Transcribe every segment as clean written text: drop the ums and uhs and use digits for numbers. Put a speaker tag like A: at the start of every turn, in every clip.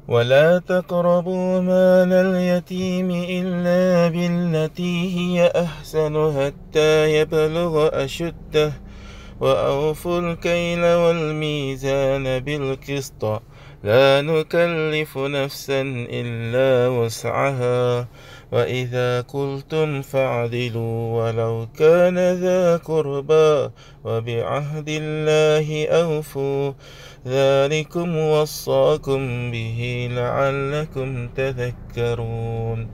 A: ولا تقربوا مال اليتيم إلا بالتي هي أحسن حتى يبلغ أشده وأوفوا الكيل والميزان بالقسط لا نكلف نفسا إلا وسعها وإذا قلتم فاعدلوا ولو كان ذا قربى وبعهد الله أوفوا ذلكم وصاكم به لعلكم تذكرون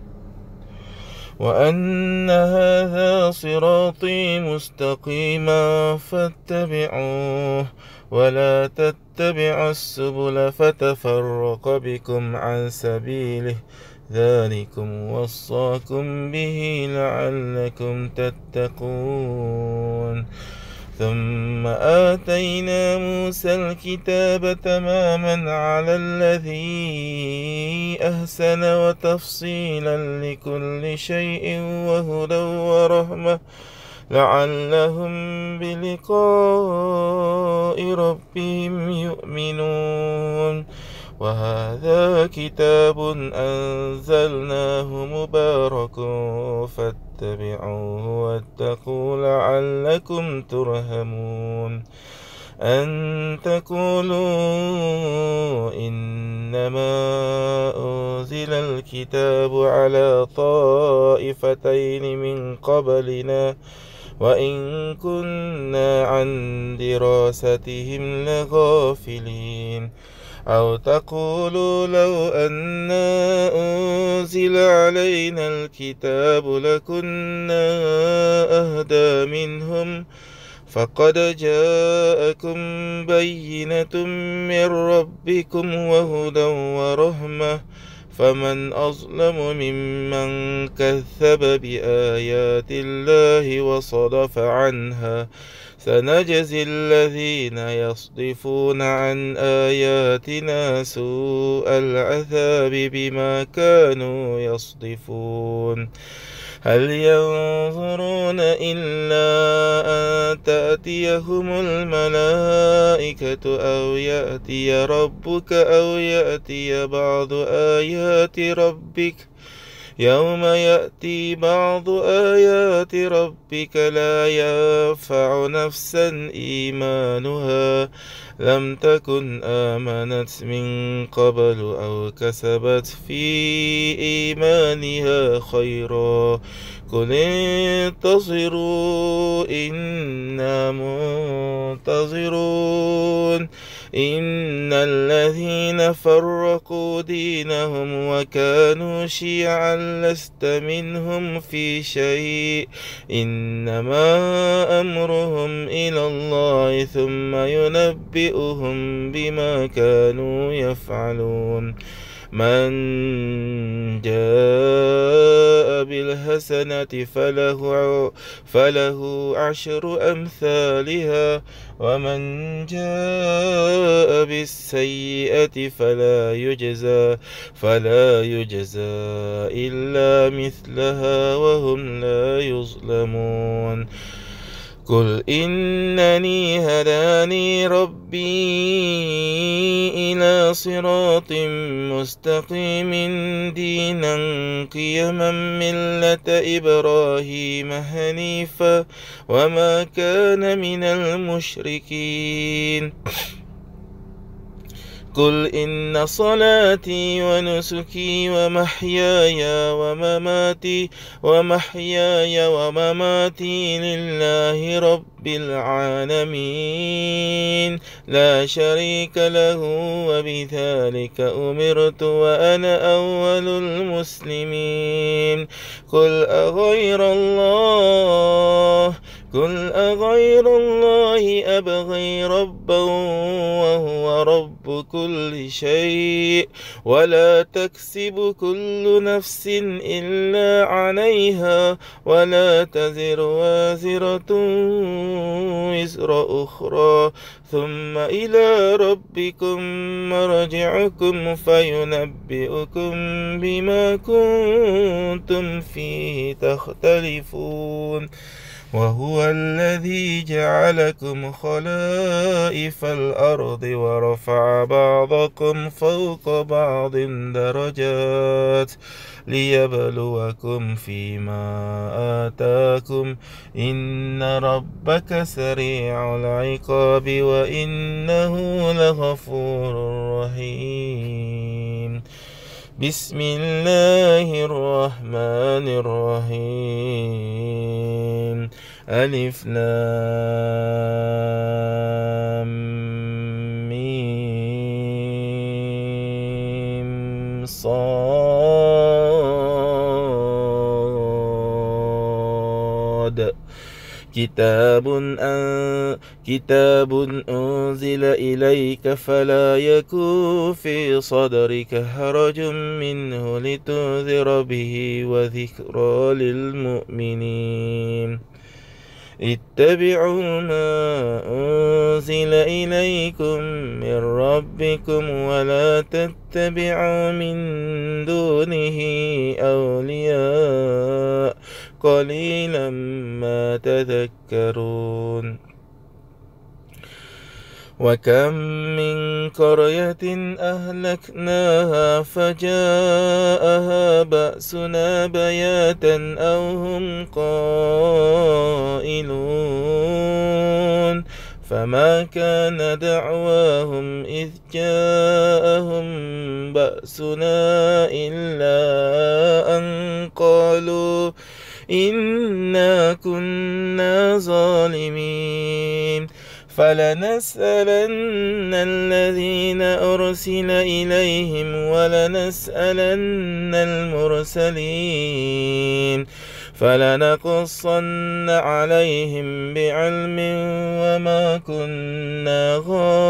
A: وأن هذا صراطي مستقيما فاتبعوه ولا تتبعوا السبل فتفرق بكم عن سبيله ذلكم وصاكم به لعلكم تتقون ثم آتينا موسى الكتاب تماما على الذي أحسن وتفصيلا لكل شيء وهدى ورحمة لعلهم بلقاء ربهم يؤمنون وهذا كتاب أنزلناه مبارك فاتبعوه واتقوا لعلكم ترحمون أن تقولوا إنما أنزل الكتاب على طائفتين من قبلنا وإن كنا عن دراستهم لغافلين أو تقولوا لو أنا أنزل علينا الكتاب لكنا أهدى منهم فقد جاءكم بينة من ربكم وهدى ورحمة فمن أظلم ممن كذب بآيات الله وصدف عنها سنجزي الذين يصدفون عن آياتنا سوء العذاب بما كانوا يصدفون هل ينظرون إلا أن تأتيهم الملائكة أو يأتي ربك أو يأتي بعض آيات ربك يوم يأتي بعض آيات ربك لا ينفع نفسا إيمانها لم تكن آمنت من قبل أو كسبت في إيمانها خيرا قل انتظروا إنا منتظرون إن الذين فرقوا دينهم وكانوا شيعا لست منهم في شيء إنما أمرهم إلى الله ثم ينبئهم بما كانوا يفعلون من جاء بالحسنة فله عشر أمثالها ومن جاء بالسيئة فلا يجزى إلا مثلها وهم لا يظلمون قل إنني هداني ربي إلى صراط مستقيم دينا قيما ملة إبراهيم حنيفا وما كان من المشركين قل إن صلاتي ونسكي ومحياي ومماتي لله رب العالمين لا شريك له وبذلك أمرت وأنا أول المسلمين قل أغير الله أبغي ربا وهو رب كل شيء ولا تكسب كل نفس إلا عليها ولا تزر وازرة وزر أخرى ثم إلى ربكم مرجعكم فينبئكم بما كنتم فيه تختلفون وهو الذي جعلكم خلائف الأرض ورفع بعضكم فوق بعض درجات ليبلوكم فيما آتاكم إن ربك سريع العقاب وإنه لغفور رحيم بسم الله الرحمن الرحيم ألف لام ميم صاد كتاب أنزل إليك فلا يكن في صدرك حرج منه لتنذر به وذكرى للمؤمنين اتبعوا ما أنزل إليكم من ربكم ولا تتبعوا من دونه أولياء قليلا ما تذكرون وكم من قرية أهلكناها فجاءها بأسنا بياتا أو هم قائلون فما كان دعواهم إذ جاءهم بأسنا إلا أن قالوا إنا كنا ظالمين فلنسألن الذين أرسل إليهم ولنسألن المرسلين فلنقصن عليهم بعلم وما كنا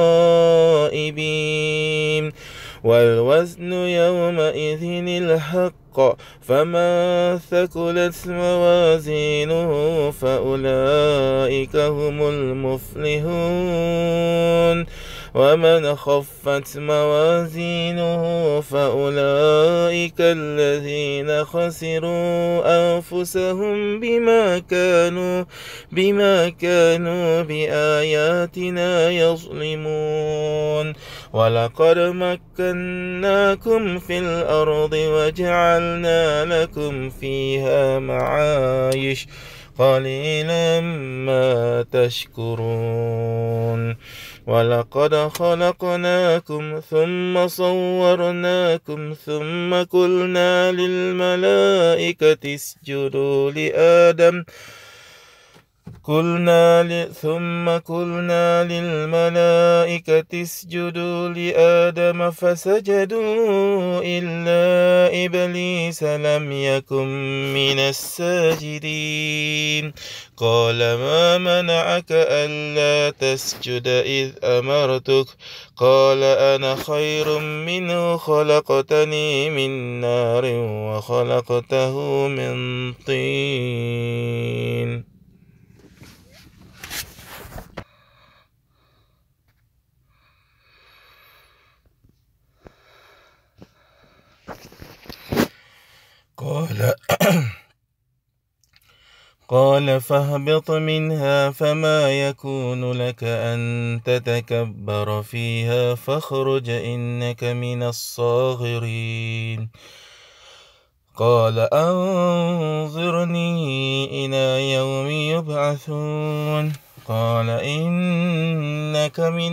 A: غائبين والوزن يومئذ الحق فمن ثقلت موازينه فأولئك هم المفلحون ومن خفت موازينه فأولئك الذين خسروا أنفسهم بما كانوا بآياتنا يظلمون ولقد مكناكم في الأرض وجعلنا لكم فيها معايش قليلا ما تشكرون ولقد خلقناكم ثم صورناكم ثم قلنا للملائكة اسجدوا لآدم ثم قلنا للملائكة اسجدوا لآدم فسجدوا إلا إبليس لم يكن من الساجدين قال ما منعك ألا تسجد إذ أمرتك قال أنا خير منه خلقتني من نار وخلقته من طين قال فاهبط منها فما يكون لك أن تتكبر فيها فاخرج إنك من الصاغرين قال أنظرني إلى يوم يبعثون قال إنك من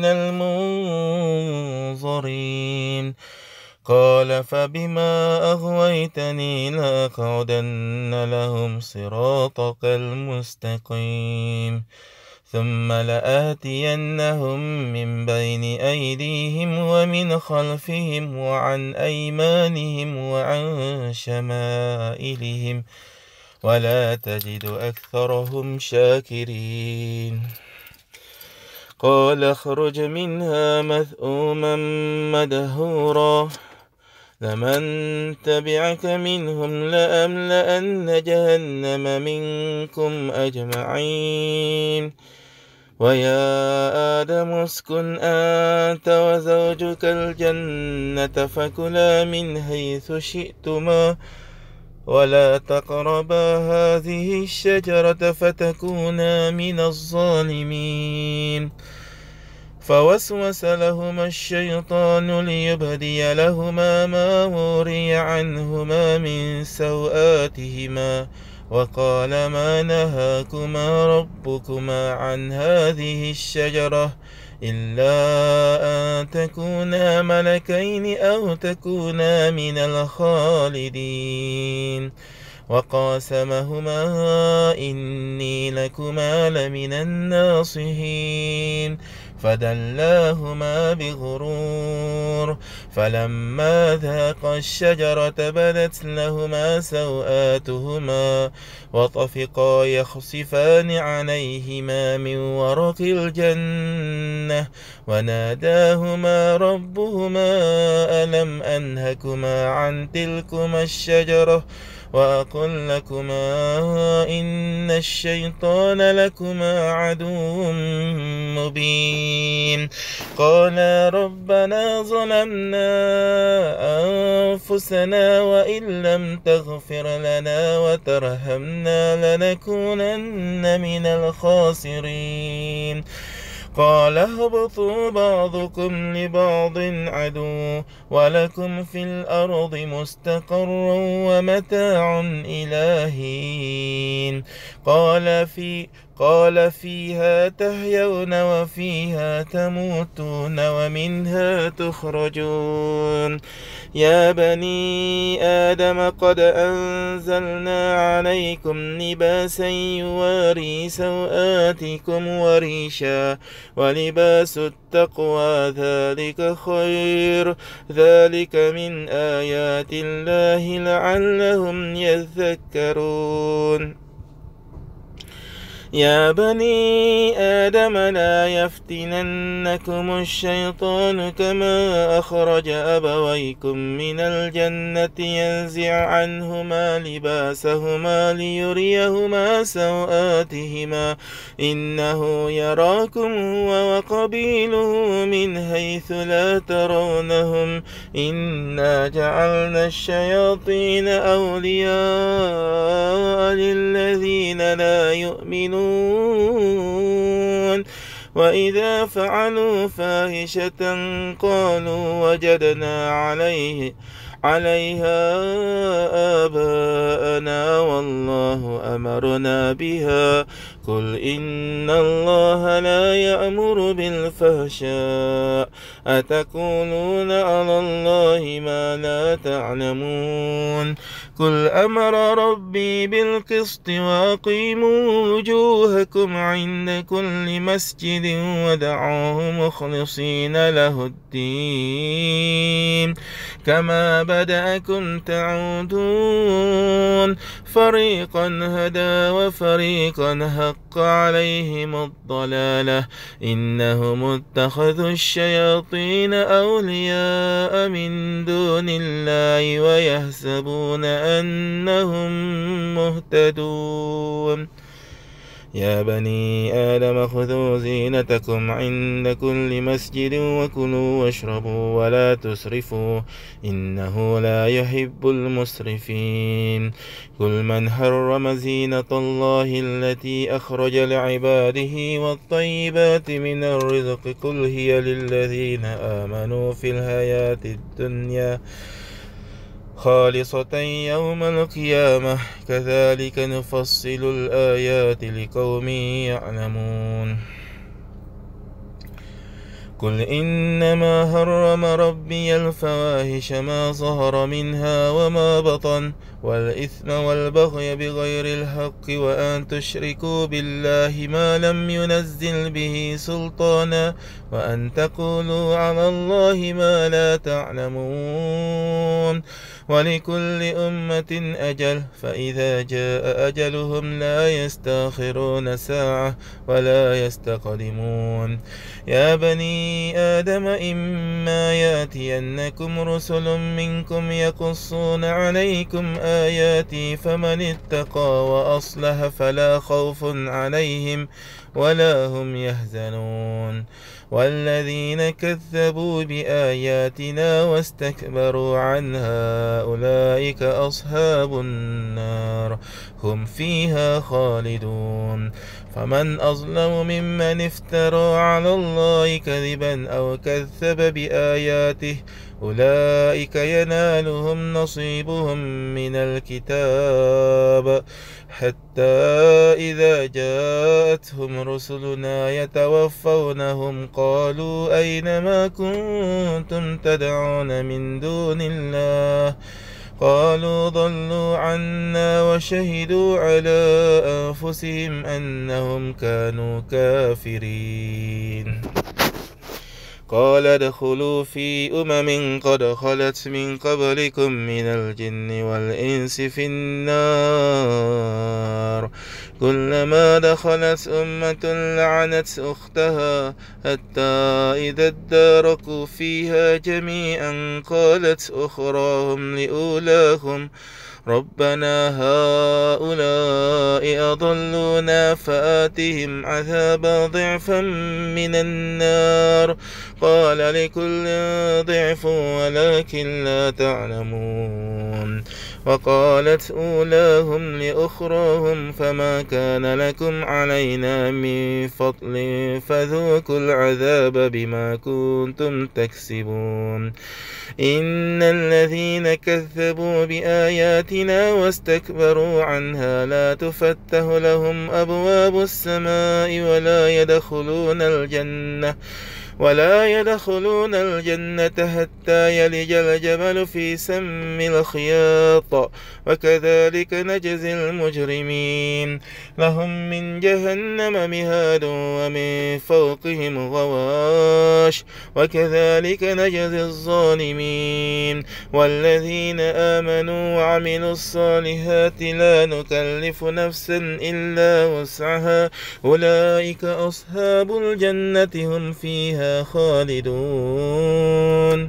A: المنظرين قال فبما أغويتني لأقعدن لهم صراطك المستقيم ثم لآتينهم من بين أيديهم ومن خلفهم وعن أيمانهم وعن شمائلهم ولا تجد أكثرهم شاكرين قال اخرج منها مذءوما مدحورا لمن تبعك منهم لأملأن جهنم منكم أجمعين ويا آدم اسكن أنت وزوجك الجنة فكلا من حيث شئتما ولا تقربا هذه الشجرة فتكونا من الظالمين. فوسوس لهما الشيطان ليبدي لهما ما وري عنهما من سوآتهما وقال ما نهاكما ربكما عن هذه الشجرة إلا أن تكونا ملكين أو تكونا من الخالدين. وقاسمهما إني لكما لمن الناصحين فدلاهما بغرور فلما ذاقا الشجرة بدت لهما سوآتهما وطفقا يخصفان عليهما من ورق الجنة وناداهما ربهما ألم أنهكما عن تلكما الشجرة وأقل لكما إن الشيطان لكما عدو مبين. قالا ربنا ظلمنا أنفسنا وإن لم تغفر لنا وترحمنا لنكونن من الخاسرين. قال اهبطوا بعضكم لبعض عدو ولكم في الأرض مستقر ومتاع إلى حين. قال فيها تحيون وفيها تموتون ومنها تخرجون. يا بني آدم قد أنزلنا عليكم لباسا يواري سوآتكم وريشا ولباس التقوى ذلك خير ذلك من آيات الله لعلهم يذكرون. يا بني آدم لا يفتننكم الشيطان كما أخرج أبويكم من الجنة ينزع عنهما لباسهما ليريهما سوآتهما إنه يراكم هو وقبيله من حيث لا ترونهم إنا جعلنا الشياطين أولياء للذين لا يؤمنون وإذا فعلوا فاحشة قالوا وجدنا عليها آباءنا والله أمرنا بها قل إن الله لا يأمر بالفحشاء أتقولون على الله ما لا تعلمون. قل أمر ربي بالقسط وأقيموا وجوهكم عند كل مسجد ودعوه مخلصين له الدين كما بدأكم تعودون فريقا هدى وفريقا حق عليهم الضلالة إنهم اتخذوا الشياطين أولياء من دون الله ويحسبون أنهم مهتدون. يا بني آدم خذوا زينتكم عند كل مسجد وكلوا واشربوا ولا تسرفوا إنه لا يحب المسرفين. قل من حرم زينة الله التي أخرج لعباده والطيبات من الرزق قل هي للذين آمنوا في الحياة الدنيا خالصة يوم القيامة كذلك نفصل الآيات لقوم يعلمون. قل إنما حرم ربي الفواحش ما ظهر منها وما بطن والإثم والبغي بغير الحق وأن تشركوا بالله ما لم ينزل به سلطانا وأن تقولوا على الله ما لا تعلمون. ولكل أمة أجل فإذا جاء أجلهم لا يستأخرون ساعة ولا يستقدمون. يا بني آدم إما يأتينكم رسل منكم يقصون عليكم آياتي فمن اتقى وأصلح فلا خوف عليهم ولا هم يحزنون. والذين كذبوا بآياتنا واستكبروا عنها أولئك أصحاب النار هم فيها خالدون. فمن أظلم ممن افترى على الله كذبا أو كذب بآياته أولئك ينالهم نصيبهم من الكتاب حتى إذا جاءتهم رسلنا يتوفونهم قالوا أين ما كنتم تدعون من دون الله قالوا ضلوا عنا وشهدوا على أنفسهم أنهم كانوا كافرين. قال ادخلوا في قد خلت من قبلكم من الجن والإنس في النار كلما دخلت أمة لعنت أختها حتى إذا اداركوا فيها جميعا قالت أخراهم لأولاهم ربنا هؤلاء أضلونا فآتهم عذابا ضعفا من النار قال لكل ضعف ولكن لا تعلمون. وقالت أولاهم لأخراهم فما كان لكم علينا من فضل فذوقوا العذاب بما كنتم تكسبون. إن الذين كذبوا بآياتنا واستكبروا عنها لا تفتح لهم أبواب السماء ولا يدخلون الجنة حتى يلج الجبل في سم الخياط وكذلك نجزي المجرمين. لهم من جهنم مهاد ومن فوقهم غواش وكذلك نجزي الظالمين. والذين آمنوا وعملوا الصالحات لا نكلف نفسا إلا وسعها أولئك أصحاب الجنة هم فيها خالدون.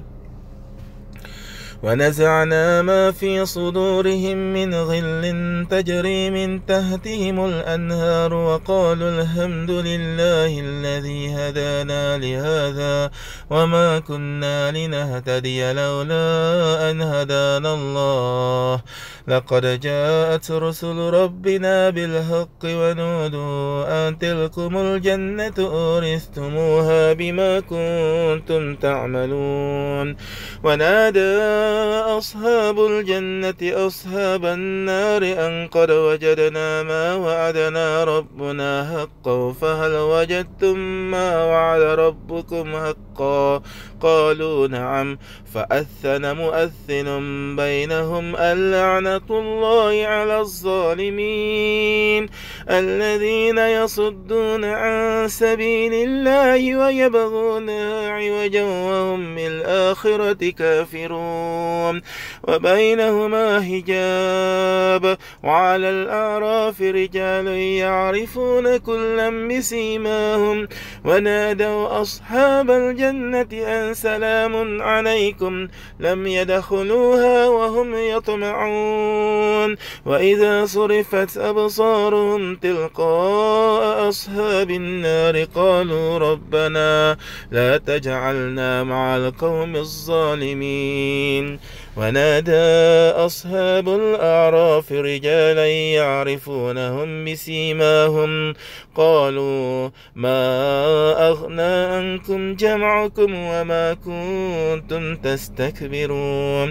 A: ونزعنا ما في صدورهم من غل تجري من تحتهم الأنهار وقالوا الحمد لله الذي هدانا لهذا وما كنا لنهتدي لولا أن هدانا الله لقد جاءت رسل ربنا بالحق ونودوا أن تلكم الجنة أورثتموها بما كنتم تعملون. ونادى أصحاب الجنة أصحاب النار أن قد وجدنا ما وعدنا ربنا حقا فهل وجدتم ما وعد ربكم حقا قالوا نعم فأذن مؤذن بينهم اللعنة الله على الظالمين الذين يصدون عن سبيل الله ويبغونها عوجا وهم بالآخرة كافرون. وبينهما حجاب وعلى الأعراف رجال يعرفون كلا بسيماهم ونادوا أصحاب الجنة أن سلام عليكم لم يدخلوها وهم يطمعون. وإذا صرفت أبصارهم تلقاء أصحاب النار قالوا ربنا لا تجعلنا مع القوم الظالمين. ونادى أصحاب الأعراف رجالا يعرفونهم بسيماهم قالوا ما أغنى عنكم جمعكم وما كنتم تستكبرون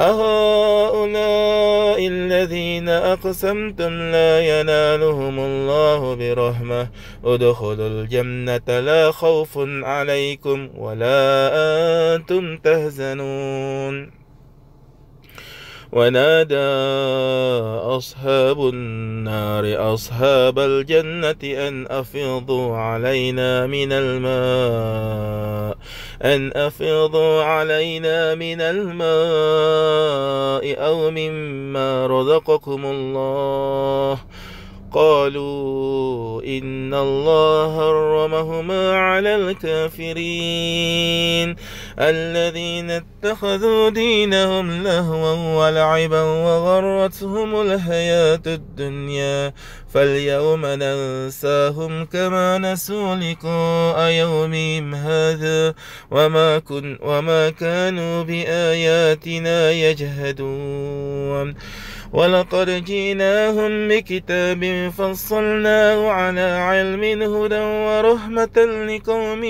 A: أهؤلاء الذين أقسمتم لا ينالهم الله برحمة ادخلوا الجنة لا خوف عليكم ولا أنتم تحزنون. ونادى أصحاب النار أصحاب الجنة أن أفيضوا علينا من الماء أو مما رزقكم الله قالوا إن الله حرمهما على الكافرين الذين اتخذوا دينهم لهوا ولعبا وغرتهم الحياة الدنيا فاليوم ننساهم كما نسوا لقاء يومهم هذا وما كانوا بآياتنا يجهدون ولقد جئناهم بكتاب فصلناه على علم هدى ورحمة لقوم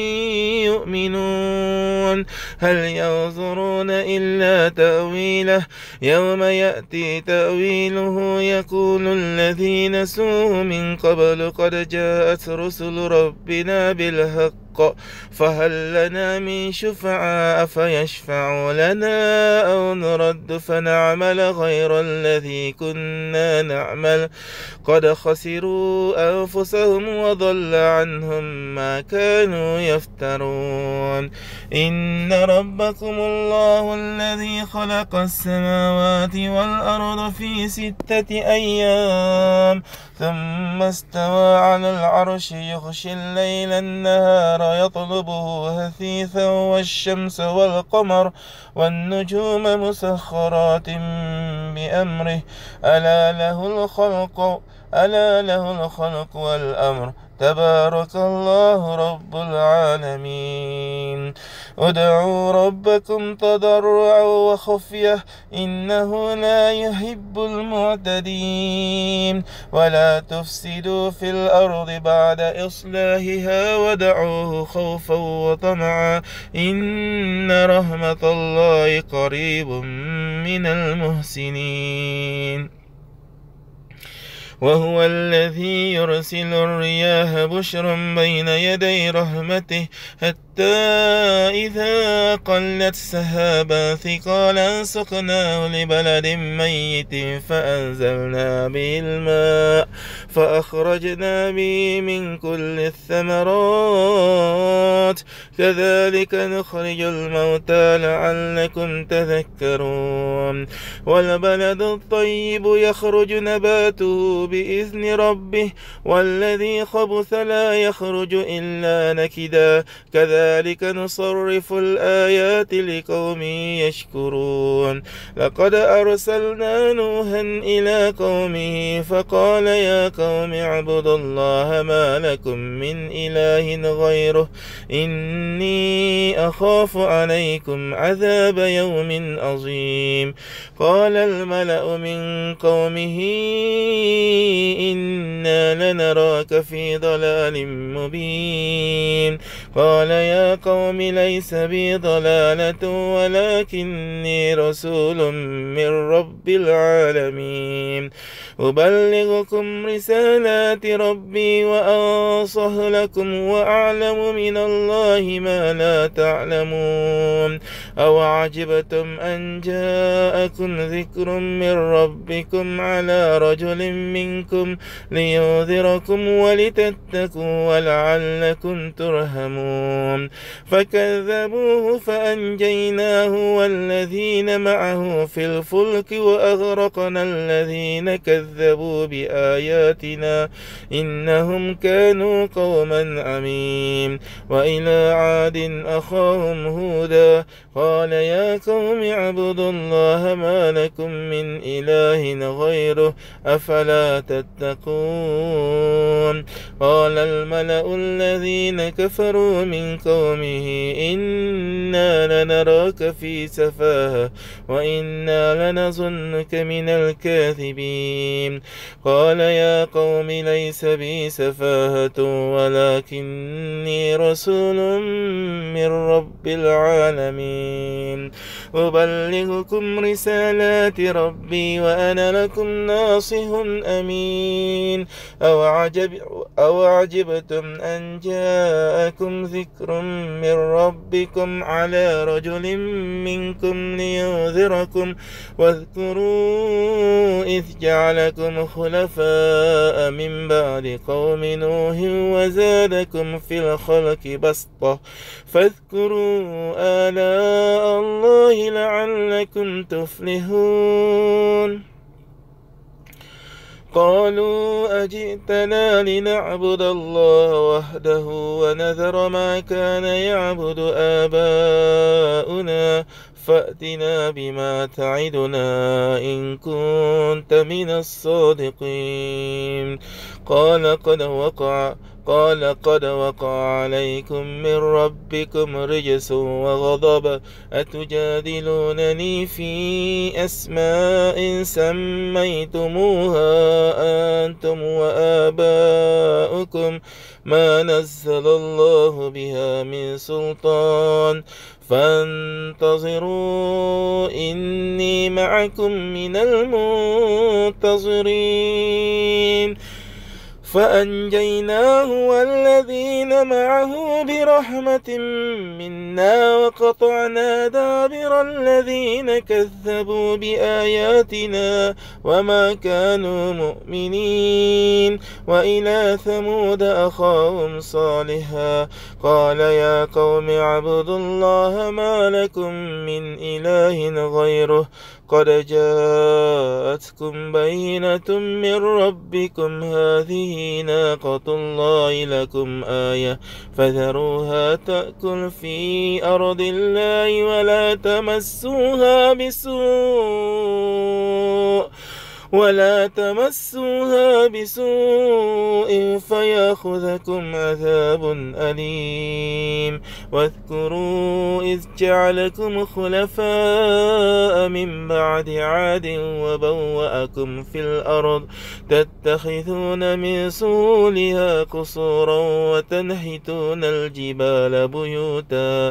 A: يؤمنون هل ينظرون إلا تأويله يوم يأتي تأويله يقول الذين نسوه من قبل قد جاءت رسل ربنا بالحق فهل لنا من شفعاء فيشفعوا لنا أو نرد فنعمل غير الذي كنا نعمل قد خسروا أنفسهم وضل عنهم ما كانوا يفترون إن ربكم الله الذي خلق السماوات والأرض في 6 أيام ثم استوى على العرش يغشي الليل النهار يطلبه هثيثا والشمس والقمر والنجوم مسخرات بأمره ألا له الخلق والأمر تبارك الله رب العالمين ادعوا ربكم تضرعا وخفية إنه لا يحب المعتدين ولا تفسدوا في الأرض بعد إصلاحها ودعوه خوفا وطمعا إن رحمة الله قريب من المحسنين وهو الذي يرسل الرياح بشرا بين يدي رحمته حتى إذا قلت سحابا ثقالا سقناه لبلد ميت فأنزلنا به الماء فأخرجنا به من كل الثمرات كذلك نخرج الموتى لعلكم تذكرون والبلد الطيب يخرج نباته بإذن ربه والذي خبث لا يخرج إلا نكدا كذلك نصرف الآيات لقوم يشكرون لقد أرسلنا نوحا إلى قومه فقال يا قوم اعبدوا الله ما لكم من إله غيره إني أخاف عليكم عذاب يوم عظيم قال الملأ من قومه إنا لنراك في ضلال مبين قال يا قوم ليس بي ضلالة ولكني رسول من رب العالمين أبلغكم رسالات ربي وأنصح لكم وأعلم من الله ما لا تعلمون أو عجبتم أن جاءكم ذكر من ربكم على رجل منكم لينذركم ولتتقوا ولعلكم ترحمون فكذبوه فأنجيناه والذين معه في الفلك وأغرقنا الذين كذبوا بآياتنا إنهم كانوا قوما عمين وإلى عاد أخاهم هودا قال يا قوم اعبدوا الله ما لكم من إله غيره أفلا تتقون قال الملأ الذين كفروا من قومه إنا لنراك في سفاهة وإنا لنظنك من الكاذبين قال يا قوم ليس بي سفاهة ولكني رسول من رب العالمين أبلغكم رسالات ربي وأنا لكم ناصح أمين أو عجبتم أن جاءكم ذكر من ربكم على رجل منكم لينذركم واذكروا إذ جعلكم خلفاء من بعد قوم نوح وزادكم في الخلق بسطة فاذكروا آلاء الله لعلكم تفلحون قالوا أجئتنا لنعبد الله وحده ونذر ما كان يعبد آباؤنا فأتنا بما تعدنا إن كنت من الصادقين. قال قد وقع عليكم من ربكم رجس وغضب أتجادلونني في أسماء سميتموها أنتم وآباؤكم ما نزل الله بها من سلطان فانتظروا إني معكم من المنتظرين. فأنجيناه والذين معه برحمة منا وقطعنا دابر الذين كذبوا بآياتنا وما كانوا مؤمنين. وإلى ثمود أخاهم صالحا قال يا قوم اعبدوا الله ما لكم من إله غيره قد جاءتكم بينة من ربكم هذه ناقة الله لكم آية فذروها تأكل في أرض الله ولا تمسوها بسوء فيأخذكم عذاب أليم. واذكروا إذ جعلكم خلفاء من بعد عاد وبوأكم في الأرض تتخذون من سهولها قصورا وتنحتون الجبال بيوتا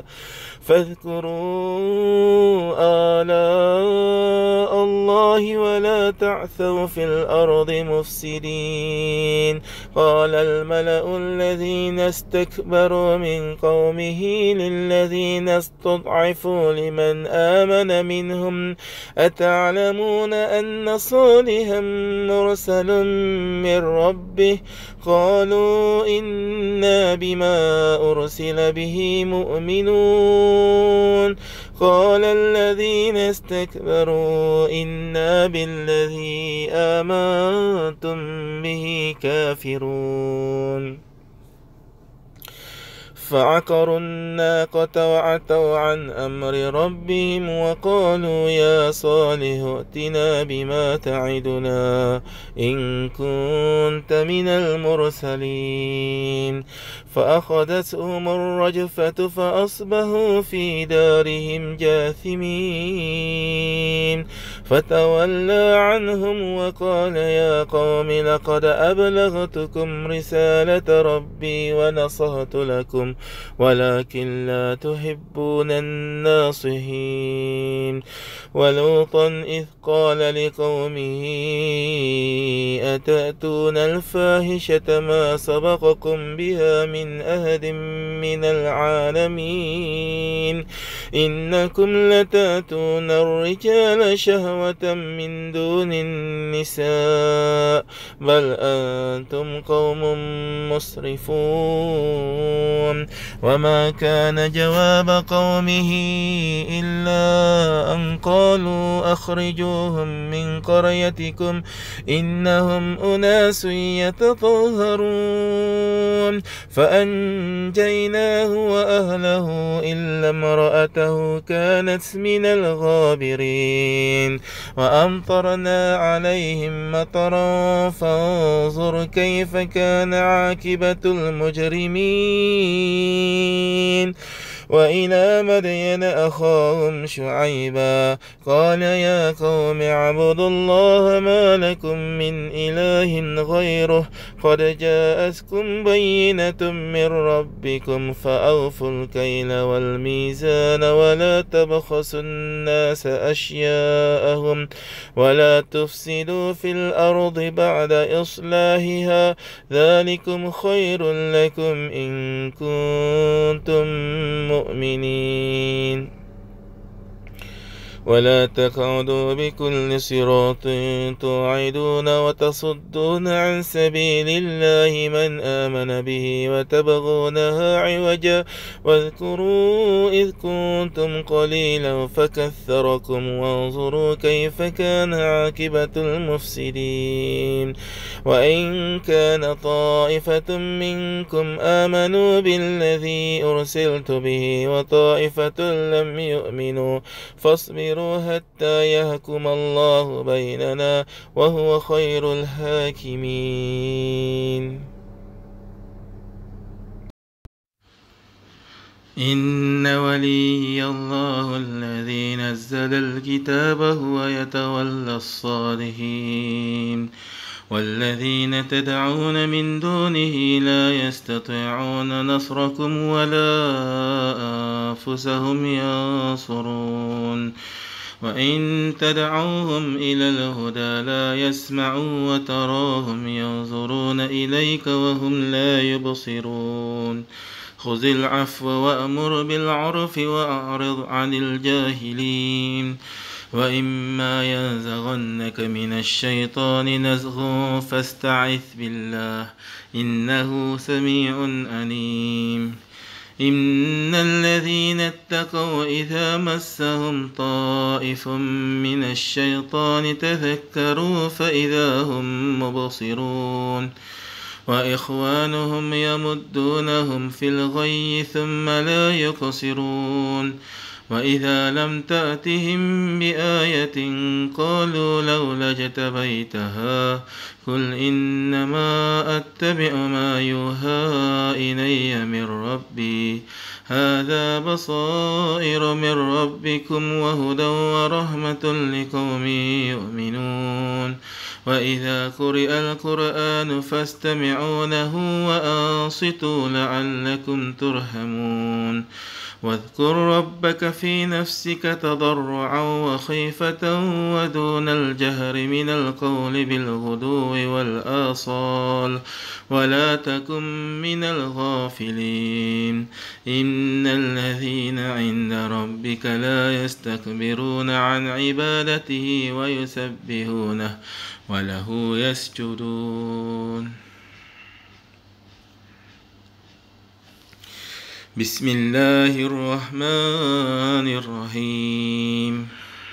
A: فاذكروا آلاء الله ولا تعثوا في الأرض مفسدين. قال الملأ الذين استكبروا من قومه للذين استضعفوا لمن آمن منهم أتعلمون أن صالحا مرسل من ربه قالوا إنا بما أرسل به مؤمنون. قال الذين استكبروا إنا بالذي آمنتم به كافرون. فعقروا الناقة وعتوا عن أمر ربهم وقالوا يا صالح ائتنا بما تعدنا إن كنت من المرسلين. فأخذتهم الرجفة فأصبحوا في دارهم جاثمين. فتولى عنهم وقال يا قوم لقد أبلغتكم رسالة ربي ونصحت لكم ولكن لا تحبون الناصحين. ولوطا إذ قال لقومه أتأتون الفاحشة ما سبقكم بها من أحد من العالمين إنكم لتأتون الرجال شهوة من دون النساء بل أنتم قوم مسرفون. وما كان جواب قومه إلا أن قالوا أخرجوهم من قريتكم إنهم أناس يتطهرون. فأنجيناه وأهله إلا امرأته كانت من الغابرين. وأمطرنا عليهم مطرا فانظر كيف كان عاقبة المجرمين. وإلى مدين أخاهم شعيبا قال يا قوم اعبدوا الله ما لكم من إله غيره قد جاءتكم بينة من ربكم فأوفوا الكيل والميزان ولا تبخسوا الناس أشياءهم ولا تفسدوا في الأرض بعد إصلاحها ذلكم خير لكم إن كنتم مؤمنين. ولا تقعدوا بكل صراط توعدون وتصدون عن سبيل الله من آمن به وتبغونها عوجا واذكروا إذ كنتم قليلا فكثركم وانظروا كيف كان عاقبة المفسدين وإن كان طائفة منكم آمنوا بالذي أرسلت به وطائفة لم يؤمنوا فاصبروا حتى يحكم الله بيننا وهو خير الحاكمين. إن ولي الله الذي نزل الكتاب هو يتولى الصالحين والذين تدعون من دونه لا يستطيعون نصركم ولا أنفسهم ينصرون وإن تدعوهم إلى الهدى لا يسمعوا وتراهم ينظرون إليك وهم لا يبصرون خذ العفو وأمر بالعرف وأعرض عن الجاهلين وإما ينزغنك من الشيطان نزغ فاستعذ بالله إنه سميع أليم إن الذين اتقوا إذا مسهم طائف من الشيطان تذكروا فإذا هم مبصرون وإخوانهم يمدونهم في الغي ثم لا يقصرون وإذا لم تأتهم بآية قالوا لولا اجتبيتها قل إنما أتبع ما يوحى إلي من ربي هذا بصائر من ربكم وهدى ورحمة لقوم يؤمنون وإذا قرئ القرآن فاستمعوا له وأنصتوا لعلكم ترحمون واذكر ربك في نفسك تضرعا وخيفة ودون الجهر من القول بالغدو والآصال ولا تكن من الغافلين إن الذين عند ربك لا يستكبرون عن عبادته ويسبحونه وله يسجدون. بسم الله الرحمن الرحيم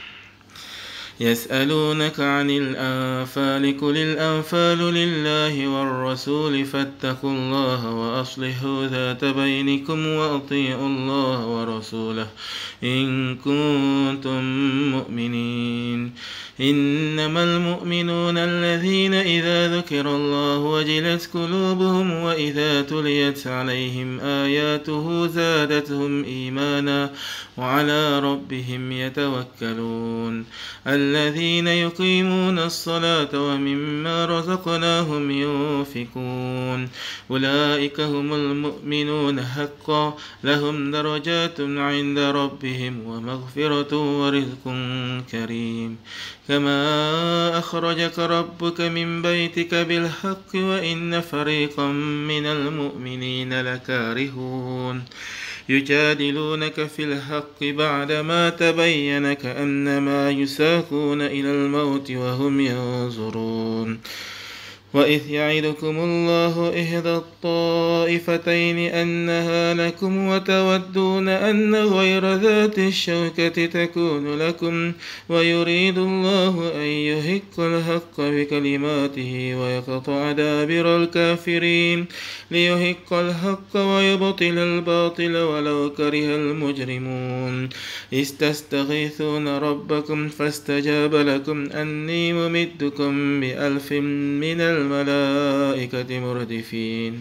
A: يسألونك عن الأنفال قل الأنفال لله والرسول فاتقوا الله وأصلحوا ذات بينكم وأطيعوا الله ورسوله إن كنتم مؤمنين إنما المؤمنون الذين إذا ذكر الله وجلت قلوبهم وإذا تليت عليهم آياته زادتهم إيمانا وعلى ربهم يتوكلون الذين يقيمون الصلاة ومما رزقناهم ينفقون أولئك هم المؤمنون حقا لهم درجات عند ربهم ومغفرة ورزق كريم كما أخرجك ربك من بيتك بالحق وإن فريقا من المؤمنين لكارهون يجادلونك في الحق بعدما تبين كأنما يساقون إلى الموت وهم ينظرون وإذ يعدكم الله إحدى الطائفتين أنها لكم وتودون أن غير ذات الشوكة تكون لكم ويريد الله أن يحق الحق بكلماته ويقطع دابر الكافرين ليحق الحق ويبطل الباطل ولو كره المجرمون إذ تستغيثون ربكم فاستجاب لكم أني ممدكم ب1000 من الملائكة مردفين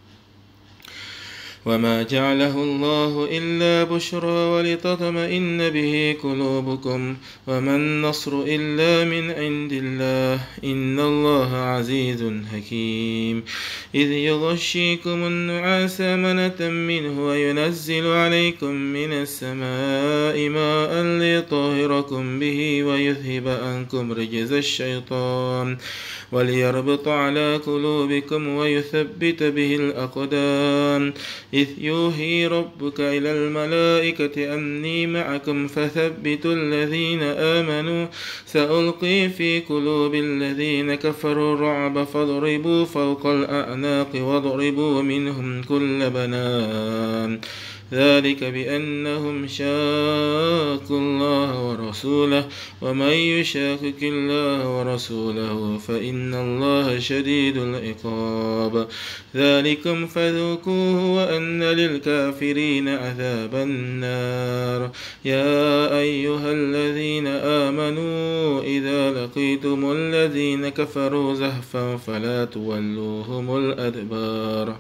A: وما جعله الله إلا بشرى ولتطمئن به قلوبكم وما النصر إلا من عند الله إن الله عزيز حكيم إذ يغشيكم النعاس أمنة منه وينزل عليكم من السماء ماء ليطهركم به ويذهب عنكم رجز الشيطان وليربط على قلوبكم ويثبت به الأقدام إذ يوحي ربك إلى الملائكة أني معكم فثبتوا الذين آمنوا سألقي في قلوب الذين كفروا الرعب فاضربوا فوق الأعناق واضربوا منهم كل بنان ذلك بأنهم شاقوا الله ورسوله ومن يشاقق الله ورسوله فإن الله شديد العقاب ذلكم فذوقوه وأن للكافرين عذاب النار يا أيها الذين آمنوا إذا لقيتم الذين كفروا زحفا فلا تولوهم الأدبار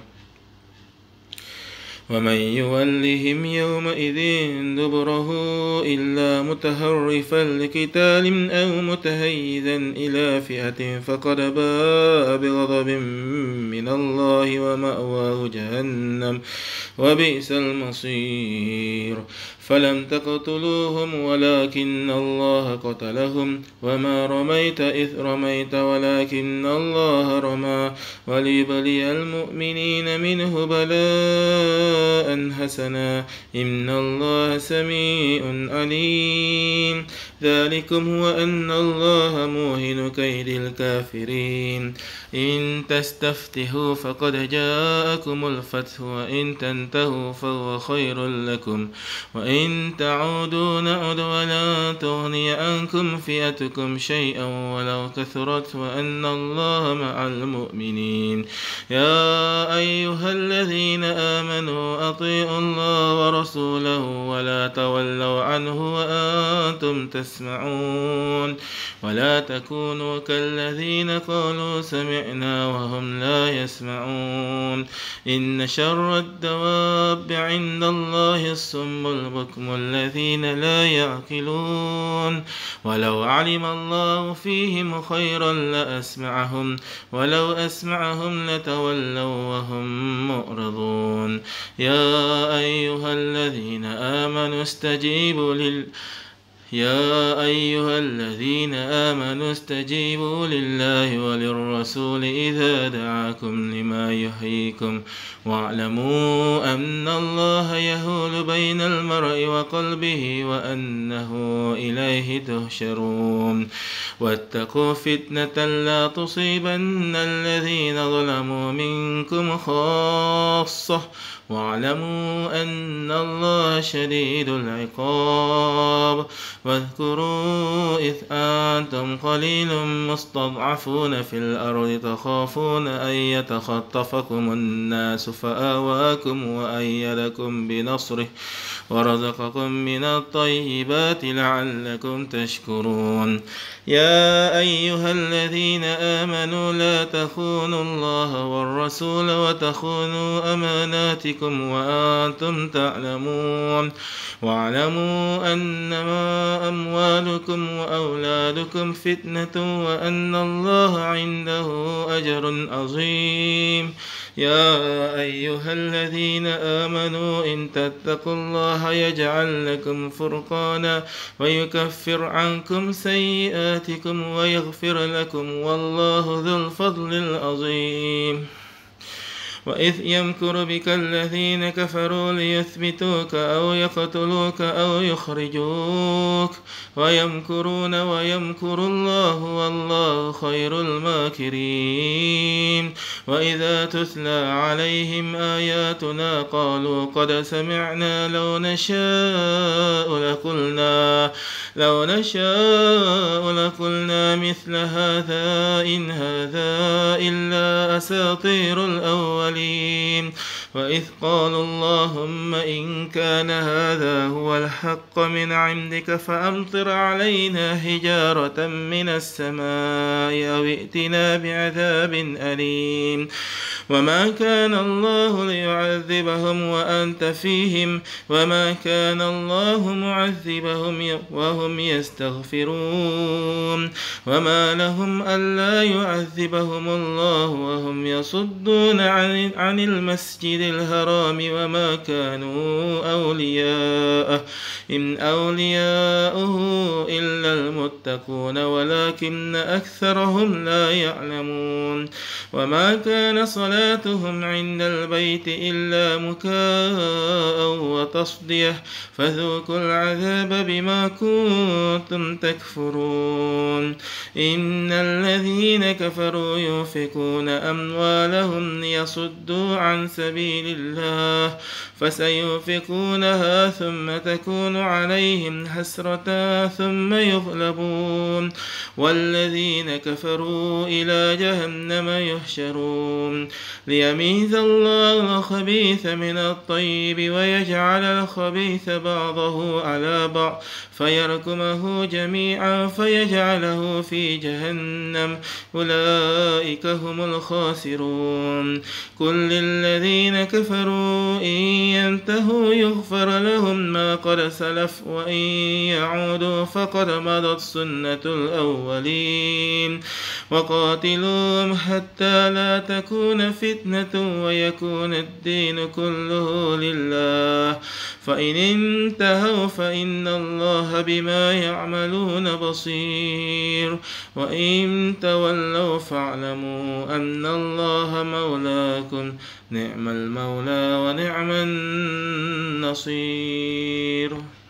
A: ومن يولهم يومئذ دبره إلا متحرفا لقتال أو متهيزا إلى فئة فقد باء بغضب من الله ومأواه جهنم وبئس المصير فلم تقتلوهم ولكن الله قتلهم وما رميت إذ رميت ولكن الله رمى وليبلي المؤمنين منه بلاء حسنا إن الله سميع عليم ذلكم هو أن الله موهن كيد الكافرين إن تستفتحوا فقد جاءكم الفتح وإن تنتهوا فهو خير لكم وإن تعودوا نعد ولا تغني عنكم فئتكم شيئا ولو كثرت وأن الله مع المؤمنين يا أيها الذين آمنوا أطيعوا الله ورسوله ولا تولوا عنه وأنتم تسمعون ولا تكونوا كالذين قالوا سمعنا وهم لا يسمعون إن شر الدواب عند الله الصم البكم الذين لا يعقلون ولو علم الله فيهم خيرا لأسمعهم ولو أسمعهم لتولوا وهم معرضون يا أيها الذين آمنوا استجيبوا لله وللرسول إذا دعاكم لما يحييكم واعلموا أن الله يهول بين المرء وقلبه وأنه إليه تحشرون واتقوا فتنة لا تصيبن الذين ظلموا منكم خاصة واعلموا أن الله شديد العقاب واذكروا إذ أنتم قليل مستضعفون في الأرض تخافون أن يتخطفكم الناس فآواكم وأيدكم بنصره ورزقكم من الطيبات لعلكم تشكرون يا أيها الذين آمنوا لا تخونوا الله والرسول وتخونوا أماناتكم وأنتم تعلمون واعلموا أنما أموالكم وأولادكم فتنة وأن الله عنده أجر عظيم يا أيها الذين آمنوا إن تتقوا الله يجعل لكم فرقانا ويكفر عنكم سيئاتكم ويغفر لكم والله ذو الفضل العظيم وإذ يمكر بك الذين كفروا ليثبتوك أو يقتلوك أو يخرجوك ويمكرون ويمكر الله والله خير الماكرين وإذا تتلى عليهم آياتنا قالوا قد سمعنا لو نشاء لقلنا مثل هذا إن هذا إلا أساطير الأولين وإذ قالوا اللهم إن كان هذا هو الحق من عندك فأمطر علينا حجارة من السماء أو ائتنا بعذاب أليم وما كان الله ليعذبهم وأنت فيهم وما كان الله معذبهم وهم يستغفرون وما لهم ألا يعذبهم الله وهم يصدون عن المسجد الحرام وما كانوا أولياءه إن أولياؤه إلا المتقون ولكن أكثرهم لا يعلمون وما كان صلاة صلاتهم عند البيت إلا مكاء وتصدية فذوقوا العذاب بما كنتم تكفرون إن الذين كفروا ينفقون أموالهم ليصدوا عن سبيل الله فسينفقونها ثم تكون عليهم حسرة ثم يغلبون والذين كفروا إلى جهنم يحشرون ليميز الله الخبيث من الطيب ويجعل الخبيث بعضه على بعض فيركمه جميعا فيجعله في جهنم أولئك هم الخاسرون كل الذين كفروا إن ينتهوا يغفر لهم ما قد سلف وإن يعودوا فقد مضت سنة الأولين وقاتلوهم حتى لا تكون فتنة ويكون الدين كله لله فإن انتهوا فإن الله بما يعملون بصير وإن تولوا فاعلموا أن الله مولاكم نعم المولى ونعم النصير.